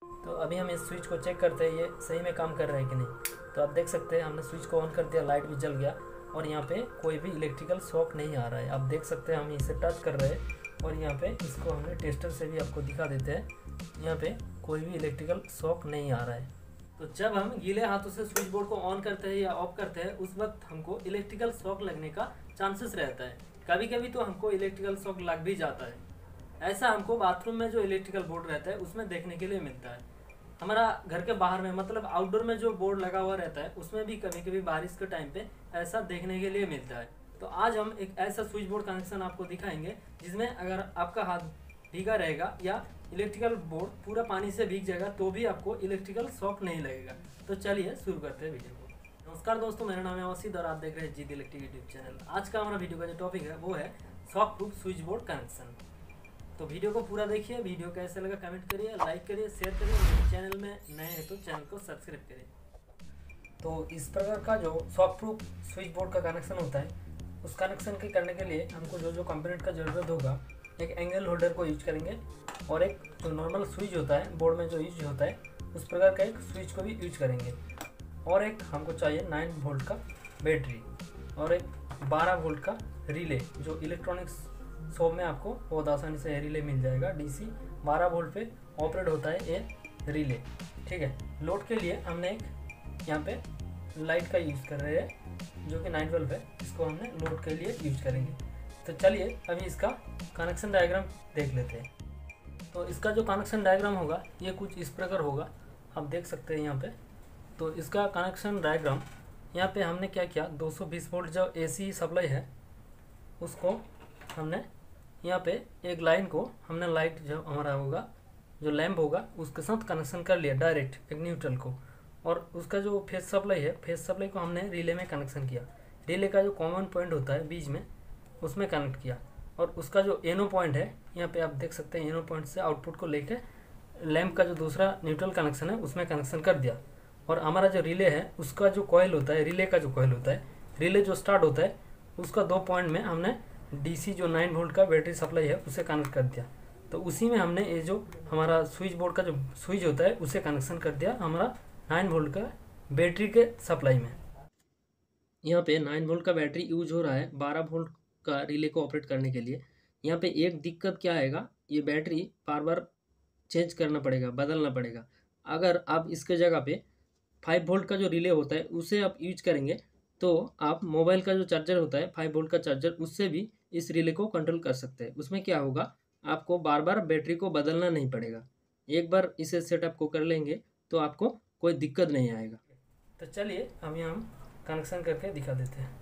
तो अभी हम इस स्विच को चेक करते हैं ये सही में काम कर रहा है कि नहीं। तो आप देख सकते हैं हमने स्विच को ऑन कर दिया, लाइट भी जल गया और यहाँ पे कोई भी इलेक्ट्रिकल शॉक नहीं आ रहा है। आप देख सकते हैं हम इसे टच कर रहे हैं और यहाँ पे इसको हमने टेस्टर से भी आपको दिखा देते हैं, यहाँ पे कोई भी इलेक्ट्रिकल शॉक नहीं आ रहा है। तो जब हम गीले हाथों से स्विच बोर्ड को ऑन करते हैं या ऑफ करते हैं उस वक्त हमको इलेक्ट्रिकल शॉक लगने का चांसेस रहता है। कभी कभी तो हमको इलेक्ट्रिकल शॉक लग भी जाता है। ऐसा हमको बाथरूम में जो इलेक्ट्रिकल बोर्ड रहता है उसमें देखने के लिए मिलता है। हमारा घर के बाहर में मतलब आउटडोर में जो बोर्ड लगा हुआ रहता है उसमें भी कभी कभी बारिश के टाइम पे ऐसा देखने के लिए मिलता है। तो आज हम एक ऐसा स्विच बोर्ड कनेक्शन आपको दिखाएंगे जिसमें अगर आपका हाथ भीगा रहेगा या इलेक्ट्रिकल बोर्ड पूरा पानी से भीग जाएगा तो भी आपको इलेक्ट्रिकल शॉक नहीं लगेगा। तो चलिए शुरू करते हैं वीडियो को। नमस्कार दोस्तों, मेरा नाम है अवसित और आप देख रहे हैं जीत इलेक्ट्रिक यूट्यूब चैनल। आज का हमारा वीडियो का जो टॉपिक है वो है shock proof switch board connection. तो वीडियो को पूरा देखिए, वीडियो कैसे लगा कमेंट करिए, लाइक करिए, शेयर करिए। चैनल में नए हैं तो चैनल को सब्सक्राइब करिए। तो इस प्रकार का जो शॉक प्रूफ स्विच बोर्ड का कनेक्शन होता है उस कनेक्शन के करने के लिए हमको जो कंपोनेंट का ज़रूरत होगा, एक एंगल होल्डर को यूज करेंगे और एक जो नॉर्मल स्विच होता है बोर्ड में जो यूज होता है उस प्रकार का एक स्विच को भी यूज करेंगे और एक हमको चाहिए 9 वोल्ट का बैटरी और एक 12 वोल्ट का रिले। जो इलेक्ट्रॉनिक्स शॉप में आपको बहुत आसानी से रिले मिल जाएगा। डीसी 12 वोल्ट पे ऑपरेट होता है ये रिले, ठीक है। लोड के लिए हमने एक यहाँ पे लाइट का यूज़ कर रहे हैं जो कि 9 वोल्ट है, इसको हमने लोड के लिए यूज करेंगे। तो चलिए अभी इसका कनेक्शन डायग्राम देख लेते हैं। तो इसका जो कनेक्शन डायग्राम होगा ये कुछ इस प्रकार होगा, आप देख सकते हैं यहाँ पे। तो इसका कनेक्शन डायग्राम यहाँ पे हमने क्या किया, 220 वोल्ट जो एसी सप्लाई है उसको हमने यहाँ पे एक लाइन को हमने लाइट जो हमारा होगा जो लैंप होगा उसके साथ कनेक्शन कर लिया डायरेक्ट एक न्यूट्रल को, और उसका जो फेस सप्लाई है फेस सप्लाई को हमने रिले में कनेक्शन किया। रिले का जो कॉमन पॉइंट होता है बीच में उसमें कनेक्ट किया और उसका जो एनो पॉइंट है यहाँ पे आप देख सकते हैं, एनो पॉइंट से आउटपुट को लेके लैंप का जो दूसरा न्यूट्रल कनेक्शन है उसमें कनेक्शन कर दिया। और हमारा जो रिले है उसका जो कॉइल होता है, रिले का जो कॉइल होता है, रिले जो स्टार्ट होता है उसका 2 पॉइंट में हमने डीसी जो 9 वोल्ट का बैटरी सप्लाई है उसे कनेक्ट कर दिया। तो उसी में हमने ये जो हमारा स्विच बोर्ड का जो स्विच होता है उसे कनेक्शन कर दिया हमारा 9 वोल्ट का बैटरी के सप्लाई में। यहाँ पे 9 वोल्ट का बैटरी यूज हो रहा है 12 वोल्ट का रिले को ऑपरेट करने के लिए। यहाँ पे एक दिक्कत क्या आएगा, ये बैटरी बार बार चेंज करना पड़ेगा, बदलना पड़ेगा। अगर आप इसके जगह पे 5 वोल्ट का जो रिले होता है उसे आप यूज करेंगे तो आप मोबाइल का जो चार्जर होता है 5 वोल्ट का चार्जर उससे भी इस रिले को कंट्रोल कर सकते हैं। उसमें क्या होगा, आपको बार बार बैटरी को बदलना नहीं पड़ेगा। एक बार इसे सेटअप को कर लेंगे तो आपको कोई दिक्कत नहीं आएगा। तो चलिए अभी हम कनेक्शन करके दिखा देते हैं।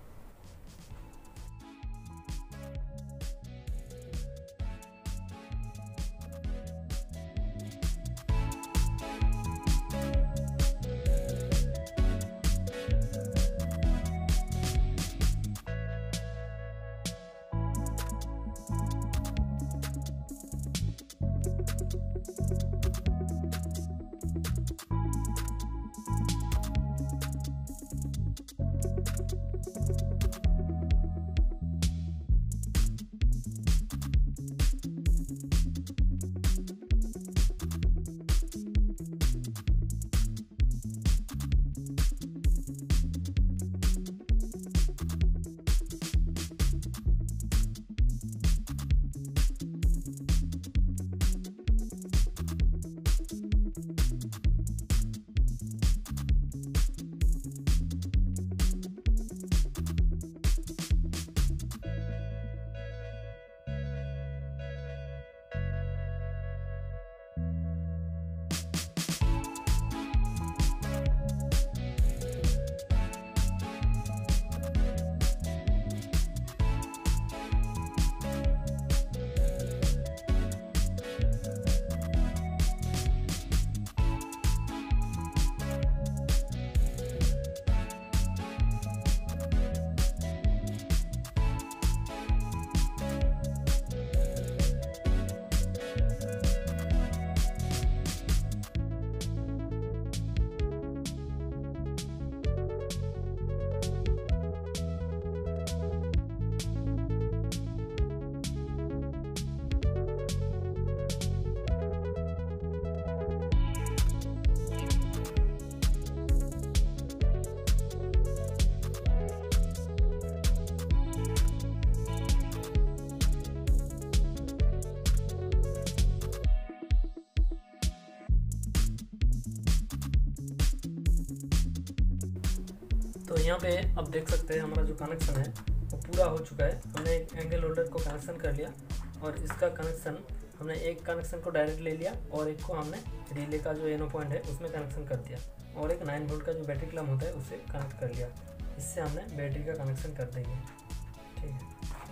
तो यहाँ पे आप देख सकते हैं हमारा जो कनेक्शन है वो पूरा हो चुका है। हमने एक एंगल होल्डर को कनेक्शन कर लिया और इसका कनेक्शन हमने एक कनेक्शन को डायरेक्ट ले लिया और एक को हमने रिले का जो एनो पॉइंट है उसमें कनेक्शन कर दिया और एक 9 वोल्ट का जो बैटरी क्लम होता है उससे कनेक्ट कर लिया। इससे हमने बैटरी का कनेक्शन कर देंगे। ठीक है,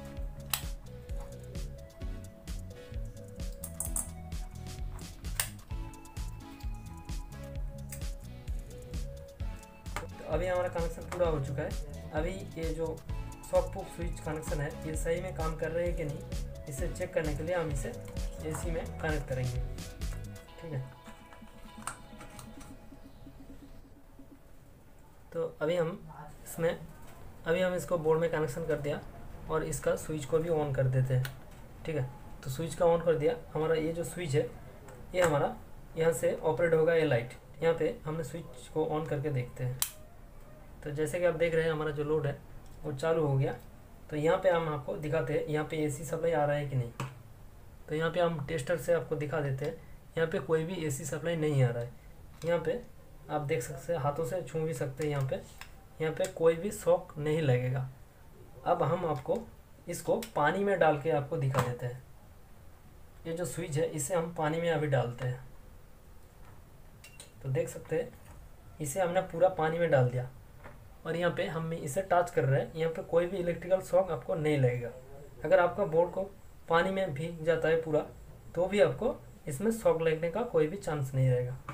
तो अभी हमारा कनेक्शन पूरा हो चुका है। अभी ये जो शॉक प्रूफ स्विच कनेक्शन है ये सही में काम कर रहे हैं कि नहीं, इसे चेक करने के लिए हम इसे एसी में कनेक्ट करेंगे। ठीक है, तो अभी हम इसको बोर्ड में कनेक्शन कर दिया और इसका स्विच को भी ऑन कर देते हैं। ठीक है, तो स्विच का ऑन कर दिया। हमारा ये जो स्विच है ये हमारा यहाँ से ऑपरेट होगा। ये लाइट यहाँ पे हमने स्विच को ऑन करके देखते हैं। तो जैसे कि आप देख रहे हैं हमारा जो लोड है वो चालू हो गया। तो यहाँ पे हम आपको दिखाते हैं यहाँ पे एसी सप्लाई आ रहा है कि नहीं। तो यहाँ पे हम टेस्टर से आपको दिखा देते हैं। यहाँ पे कोई भी एसी सप्लाई नहीं आ रहा है। यहाँ पे आप देख सकते हैं, हाथों से छू भी सकते हैं। यहाँ पे कोई भी शॉक नहीं लगेगा। अब हम आपको इसको पानी में डाल के आपको दिखा देते हैं। ये जो स्विच है इसे हम पानी में अभी डालते हैं। तो देख सकते हैं इसे हमने पूरा पानी में डाल दिया और यहाँ पे हम इसे टच कर रहे हैं। यहाँ पे कोई भी इलेक्ट्रिकल शॉक आपको नहीं लगेगा। अगर आपका बोर्ड को पानी में भीग जाता है पूरा तो भी आपको इसमें शॉक लगने का कोई भी चांस नहीं रहेगा।